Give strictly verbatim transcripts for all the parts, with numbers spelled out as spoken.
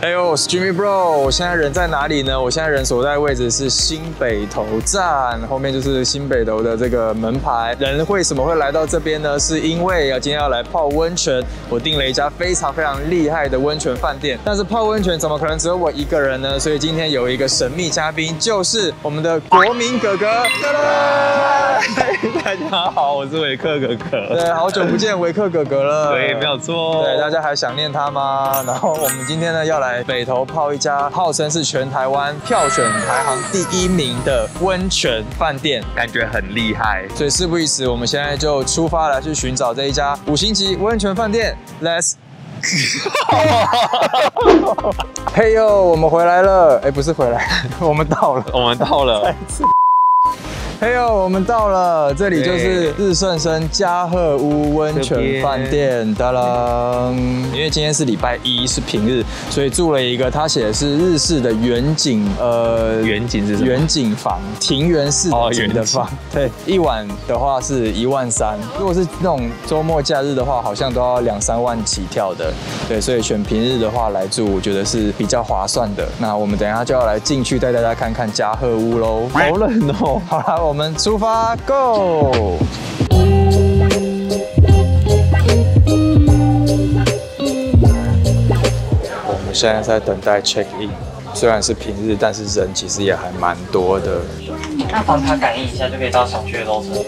哎呦，我是 Jimmy Bro， 我现在人在哪里呢？我现在人所在位置是新北投站，后面就是新北投的这个门牌。人为什么会来到这边呢？是因为要今天要来泡温泉，我订了一家非常非常厉害的温泉饭店。但是泡温泉怎么可能只有我一个人呢？所以今天有一个神秘嘉宾，就是我们的国民哥哥。哒哒，大家好，我是维克哥哥。对，好久不见维克哥哥了。 对，没有错。 对，大家还想念他吗？然后我们今天呢要来北投泡一家号称是全台湾票选排行第一名的温泉饭店， 感觉很厉害。 所以事不宜迟，我们现在就出发来去寻找这一家五星级温泉饭店。Let's 嘿呦，我们回来了！哎，不是回来，我们到了， 我们到了。 嘿呦，我们到了，这里就是日盛生嘉禾屋温泉饭店。哒啦，因为今天是礼拜一，是平日，所以住了一个他写的是日式的远景，呃， 远景是什么？ 远景房，庭园式的景的房。对，一晚的话是一万三，如果是那种周末假日的话，好像都要两三万起跳的。对，所以选平日的话来住，我觉得是比较划算的。那我们等一下就要来进去带大家看看嘉禾屋喽。 好冷哦！ 好啦，我们出发 ，Go！ 我们现在在等待 check in， 虽然是平日，但是人其实也还蛮多的。 那帮他感应一下，就可以到小区的楼层。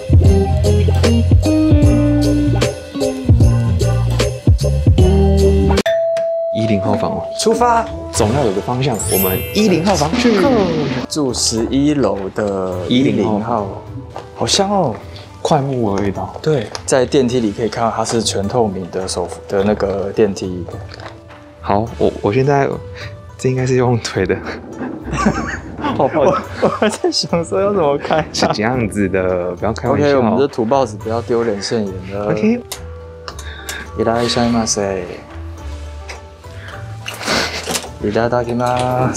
一零号房哦， 出发， 总要有个方向。我们一零号房去， 住十一楼的一零号，好香哦， 快木的味道。 对，在电梯里可以看到它是全透明的手扶的那个电梯。 好，我我现在这应该是用推的。 我我在想说要怎么开、啊， 是这样子的，不要开玩笑。 OK， 我们这土包子不要丢脸现眼的。 OK， いらっしゃいませ。いただきます。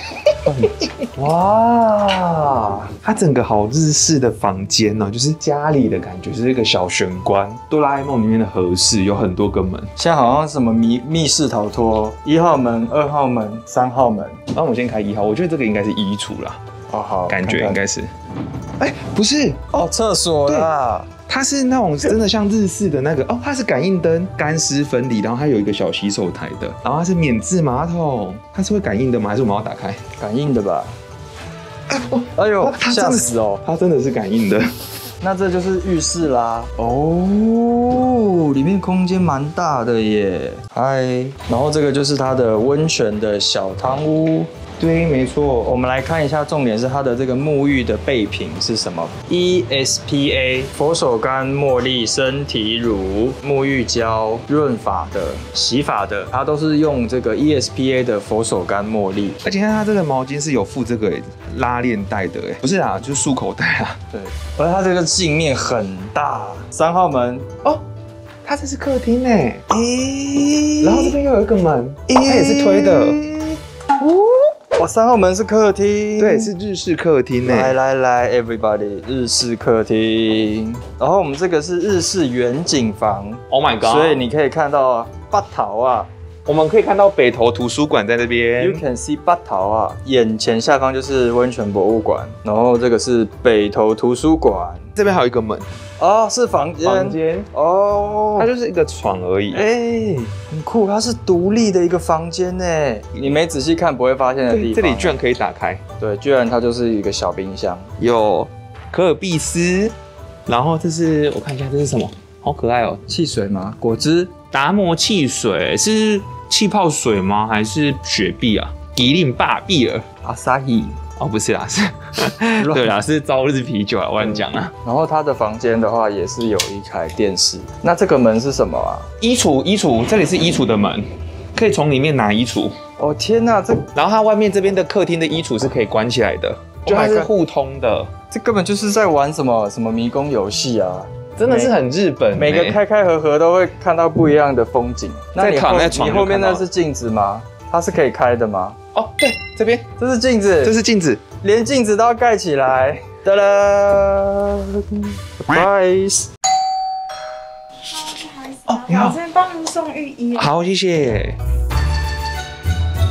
哇， 它整个好日式的房间哦，就是家里的感觉，就是一个小玄关。哆啦 A 梦里面的和室有很多个门， 现在好像什么密密室逃脱，一号门、二号门、三号门。 那我先开一号，我觉得这个应该是衣橱啦。 哦，好， 感觉应该是。哎、欸，不是哦，厕所啦。 它是那种真的像日式的那个哦，它是感应灯，干湿分离，然后它有一个小洗手台的，然后它是免治马桶，它是会感应的吗？还是我们要打开？ 感应的吧。哎呦，吓死哦！ 它真的是感应的。 那这就是浴室啦。哦，里面空间蛮大的耶。嗨，然后这个就是它的温泉的小汤屋。对，没错。我们来看一下，重点是它的这个沐浴的备品是什么 ？E S P A 佛手柑茉莉身体乳、沐浴胶、润发的、洗发的，它都是用这个 E S P A 的佛手柑茉莉。 而且它这个毛巾是有附这个拉链带的，哎，不是啊，就是束口袋啊。 对，而它这个镜面很大。三号门哦，它这是客厅哎，咦，然后这边又有一个门，它也是推的。 哦。哦，三号门是客厅， 对，是日式客厅诶。 来来来 ，everybody， 日式客厅。然后我们这个是日式远景房 ，Oh my god！ 所以你可以看到北投啊， 我们可以看到北投图书馆在这边。 You can see 北投啊，眼前下方就是温泉博物馆，然后这个是北投图书馆， 这边还有一个门。 哦，是房间， 房间哦， 它就是一个床而已。 哎、欸，很酷，它是独立的一个房间呢。你没仔细看不会发现的地方。 这里居然可以打开， 对，居然它就是一个小冰箱， 有可尔必斯，然后这是我看一下这是什么，好可爱哦， 汽水吗？果汁？ 达摩汽水是气泡水吗？还是雪碧啊？吉林霸碧尔， 阿萨希。 哦，不是啦，是，对啦，是朝日啤酒啊，我乱讲啊。 然后他的房间的话也是有一台电视。那这个门是什么啊？ 衣橱，衣橱，这里是衣橱的门，可以从里面拿衣橱。 哦天哪，这然后它外面这边的客厅的衣橱是可以关起来的，就它是互通的。 这根本就是在玩什么什么迷宫游戏啊！ 真的是很日本， 每个开开合合都会看到不一样的风景。那你后你后面那是镜子吗？它是可以开的吗？ 哦，对，这边这是镜子， 这是镜子， 连镜子都要盖起来。哒啦 ，surprise！ 哦，你好，我这边帮您送浴衣。 好，谢谢。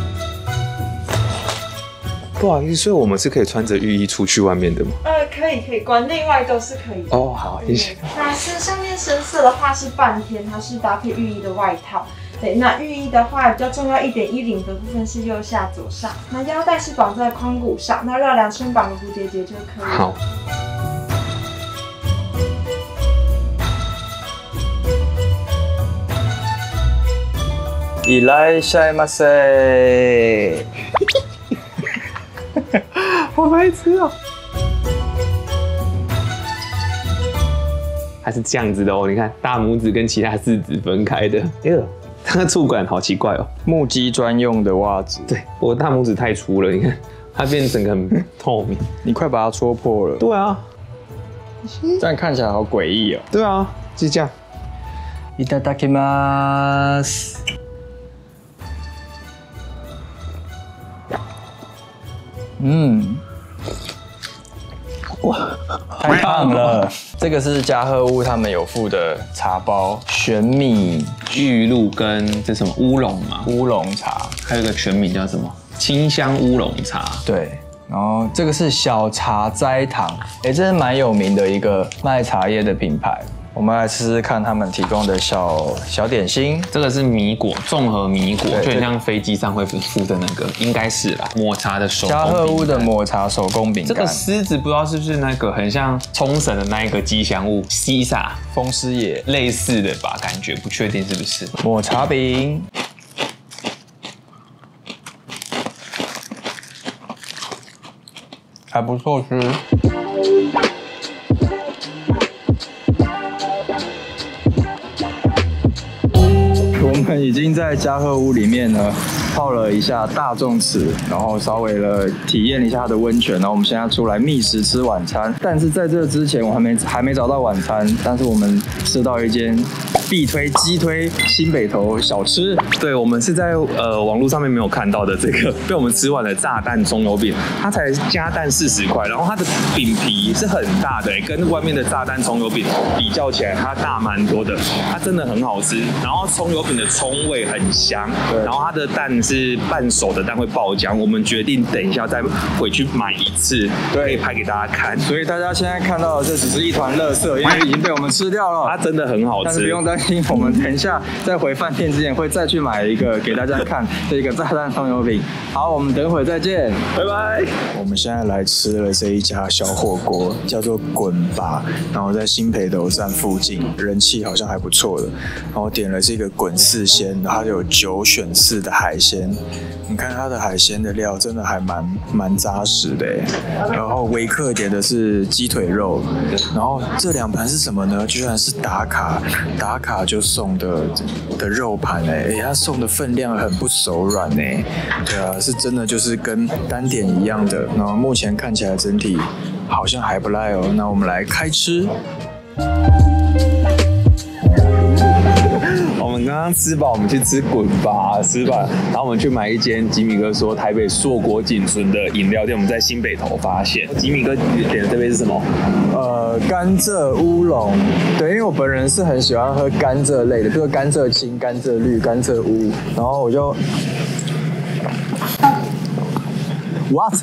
不好意思，所以我们是可以穿着浴衣出去外面的吗？ 呃，可以可以，馆内外都是可以的。 哦，好，谢谢。 那是上面深色的话是半天，它是搭配浴衣的外套。对，那浴衣的话比较重要一点，衣领的部分是右下左上，那腰带是绑在髋骨上，那绕两圈绑个蝴蝶结就可以了。 好。 いらっしゃいませ。 好白痴哦！它是这样子的哦，你看大拇指跟其他四指分开的。哎呦，它的触感好奇怪哦。 木屐专用的袜子。 对，我大拇指太粗了，你看它变成很透明。 你快把它戳破了。 对啊， 这样看起来好诡异哦。 对啊，就这样。 いただきます。嗯，哇，太烫了！这个是嘉禾屋他们有附的茶包，玄米玉露跟这什么乌龙嘛， 乌龙茶， 还有一个全名叫什么清香乌龙茶。 对，然后这个是小茶斋堂，哎，这是蛮有名的一个卖茶叶的品牌。我们来试试看他们提供的小小点心。 这个是米果，综合米果，就很像飞机上会附的那个，应该是啦。抹茶的手工嘉禾屋的抹茶手工饼干。 这个狮子不知道是不是那个很像冲绳的那一个吉祥物西萨风狮爷类似的吧？感觉不确定是不是。 抹茶饼。还不错吃。我们已经在嘉禾屋里面呢泡了一下大众池，然后稍微了体验一下它的温泉，然后我们现在出来觅食吃晚餐。但是在这之前，我还没还没找到晚餐，但是我们吃到一间必推鸡推新北投小吃。 对，我们是在呃网络上面没有看到的这个被我们吃完的炸弹葱油饼，它才加蛋四十块，然后它的饼皮是很大的，跟外面的炸弹葱油饼比较起来，它大蛮多的，它真的很好吃。然后葱油饼的葱味很香，然后它的蛋是半熟的蛋会爆浆。我们决定等一下再回去买一次，可以拍给大家看。 所以大家现在看到的这只是一团垃圾，因为已经被我们吃掉了。 它真的很好吃， 但是不用担心，我们等一下在回饭店之前会再去买一个给大家看这个炸弹葱油饼。好，我们等会再见， 拜拜。 我们现在来吃了这一家小火锅，叫做滚吧，然后在新北投站附近，人气好像还不错的。然后点了这个滚四鲜，它有九选四的海鲜。你看它的海鲜的料真的还蛮蛮扎实的耶。然后微客点的是鸡腿肉，然后这两盘是什么呢？居然是打卡打卡就送的的肉盘哎，哎，它送的分量很不手软哎。对啊，是真的就是跟单点一样的。然后目前看起来整体好像还不赖哦。那我们来开吃。 我们刚刚吃饱，我们去吃滚吧，吃饱，然后我们去买一间吉米哥说台北硕果仅存的饮料店，我们在新北投发现。吉米哥点的这杯是什么？ 呃，甘蔗乌龙。对，因为我本人是很喜欢喝甘蔗类的，比如甘蔗青、甘蔗绿、甘蔗乌，然后我就。What？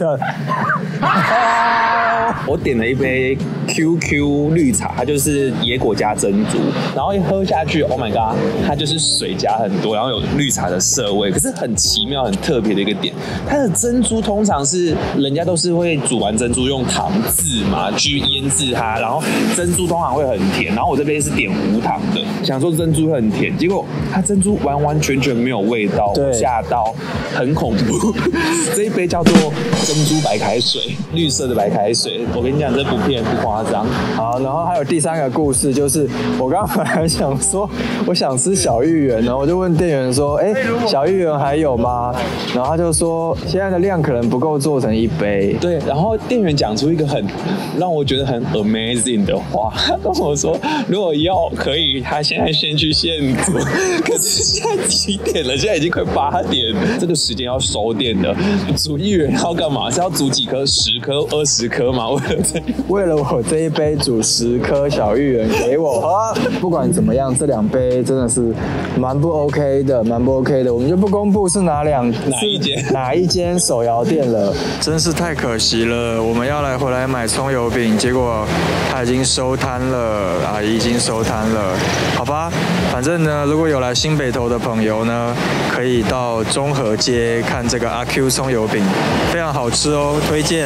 我点了一杯 Q Q 绿茶，它就是野果加珍珠，然后一喝下去 ，Oh my god， 它就是水加很多，然后有绿茶的涩味，可是很奇妙、很特别的一个点，它的珍珠通常是人家都是会煮完珍珠用糖渍嘛去腌制它，然后珍珠通常会很甜，然后我这杯是点无糖的，想说珍珠会很甜，结果它珍珠完完全全没有味道，吓到，很恐怖。这一杯叫做珍珠白开水，绿色的白开水。我跟你讲，这不骗不夸张。 好，然后还有第三个故事，就是我刚刚本来想说，我想吃小芋圆，然后我就问店员说，哎，小芋圆还有吗？然后他就说，现在的量可能不够做成一杯。 对，然后店员讲出一个很让我觉得很 amazing 的话，他跟我说，如果要可以，他现在先去现煮。可是现在几点了？现在已经快八点了，这个时间要收店了。煮芋圆要要干嘛？是要煮几颗？十颗、二十颗吗？为了这， 为了我这一杯煮十颗小芋圆给我喝。不管怎么样，这两杯真的是蛮不 OK 的，蛮不 OK 的。我们就不公布是哪两哪一间哪一间手摇店了，真是太可惜了。我们要来回来买葱油饼，结果他已经收摊了，阿姨已经收摊了。好吧，反正呢，如果有来新北投的朋友呢，可以到中和街看这个阿 Q 葱油饼，非常好吃哦，推荐。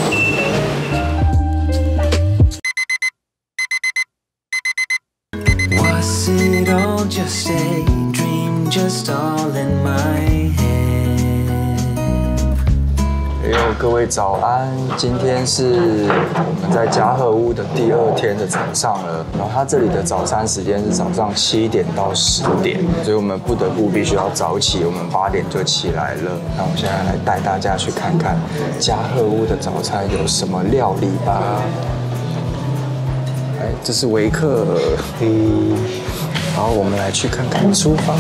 Was it all just a dream, just all in my head? 哎呦，各位早安！今天是我们在嘉禾屋的第二天的早上了。然后它这里的早餐时间是早上七点到十点，所以我们不得不必须要早起。我们八点就起来了。那我们现在来带大家去看看嘉禾屋的早餐有什么料理吧。哎，这是维克尔，嘿，然后我们来去看看厨房。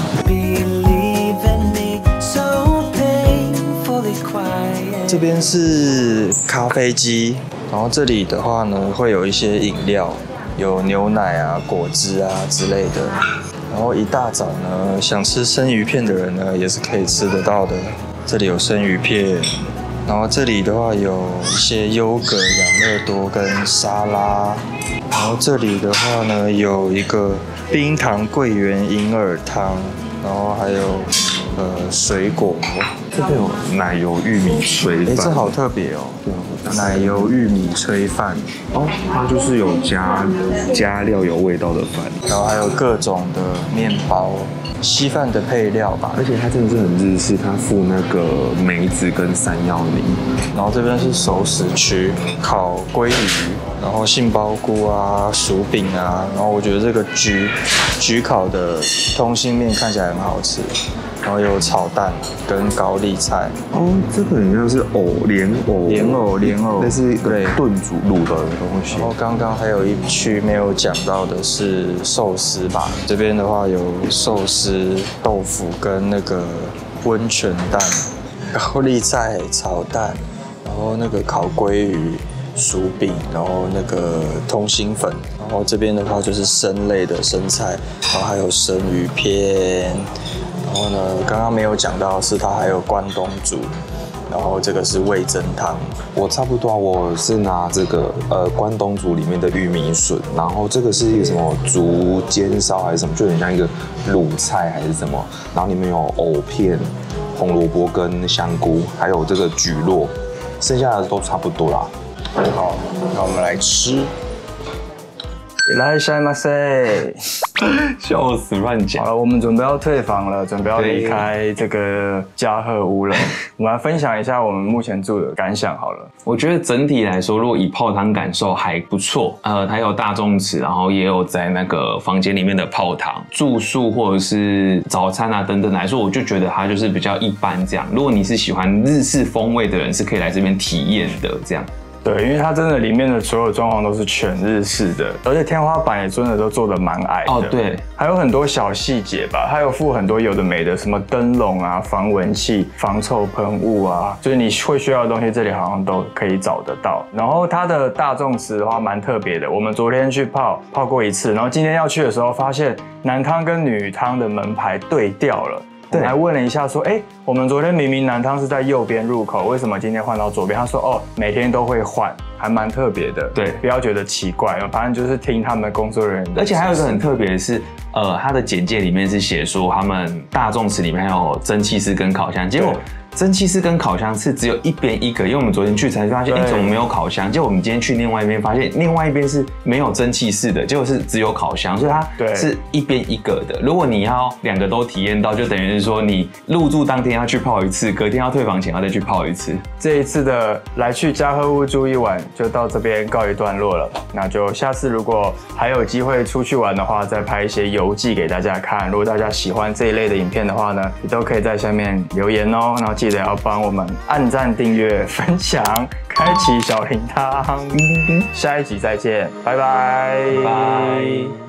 这边是咖啡机，然后这里的话呢，会有一些饮料，有牛奶啊、果汁啊之类的。然后一大早呢，想吃生鱼片的人呢，也是可以吃得到的。这里有生鱼片，然后这里的话有一些优格、养乐多跟沙拉。然后这里的话呢，有一个冰糖桂圆银耳汤，然后还有呃水果。 这边有奶油玉米炊饭， 哎，这好特别哦！奶油玉米炊饭， 哦，它就是有加加料有味道的饭， 然后还有各种的面包、稀饭的配料吧。 而且它真的是很日式，它附那个梅子跟山药泥。 然后这边是熟食区，烤鲑鱼，然后杏鲍菇啊、薯饼啊，然后我觉得这个焗焗烤的通心面看起来很好吃。然后有炒蛋跟高丽菜哦，这个应该是藕莲藕， 莲藕莲藕， 那是对炖煮卤的东西。 然后刚刚还有一区没有讲到的是寿司吧？这边的话有寿司、豆腐跟那个温泉蛋、高丽菜炒蛋，然后那个烤鲑鱼、薯饼，然后那个通心粉。然后这边的话就是生类的生菜，然后还有生鱼片。然后呢，刚刚没有讲到是它还有关东煮，然后这个是味噌汤。 我差不多，我是拿这个呃关东煮里面的玉米笋，然后这个是一个什么竹煎烧还是什么，就很像一个卤菜还是什么，然后里面有藕片、红萝卜跟香菇，还有这个蒟蒻，剩下的都差不多啦。 好，那我们来吃。いらっしゃいませ。 笑死，乱讲。 好了，我们准备要退房了，准备要离开这个嘉禾屋了。我们来分享一下我们目前住的感想好了。 我觉得整体来说，如果以泡汤感受还不错。呃，它有大众池，然后也有在那个房间里面的泡汤。住宿或者是早餐啊等等来说，我就觉得它就是比较一般这样。如果你是喜欢日式风味的人，是可以来这边体验的这样。 对，因为它真的里面的所有装潢都是全日式的，而且天花板也真的都做得蛮矮的。 哦，对， 还有很多小细节吧，它有附很多有的没的，什么灯笼啊、防蚊器、防臭喷雾啊，就是你会需要的东西，这里好像都可以找得到。然后它的大众池的话蛮特别的，我们昨天去泡泡过一次，然后今天要去的时候发现男汤跟女汤的门牌对调了。对，还问了一下说，哎，我们昨天明明男汤是在右边入口，为什么今天换到左边？他说，哦，每天都会换，还蛮特别的。对，不要觉得奇怪，反正就是听他们工作人员。 而且还有一个很特别的是，呃，他的简介里面是写说他们大众池里面有蒸汽室跟烤箱，结果蒸汽室跟烤箱是只有一边一个，因为我们昨天去才发现，哎，怎么没有烤箱？结果我们今天去另外一边发现，另外一边是没有蒸汽室的，结果是只有烤箱，所以它是一边一个的。如果你要两个都体验到，就等于是说你入住当天要去泡一次，隔天要退房前要再去泡一次。这一次的来去嘉禾屋住一晚就到这边告一段落了，那就下次如果还有机会出去玩的话，再拍一些游记给大家看。如果大家喜欢这一类的影片的话呢，也都可以在下面留言哦，然后记得要帮我们按赞、订阅、分享、开启小铃铛。下一集再见，拜拜，拜拜。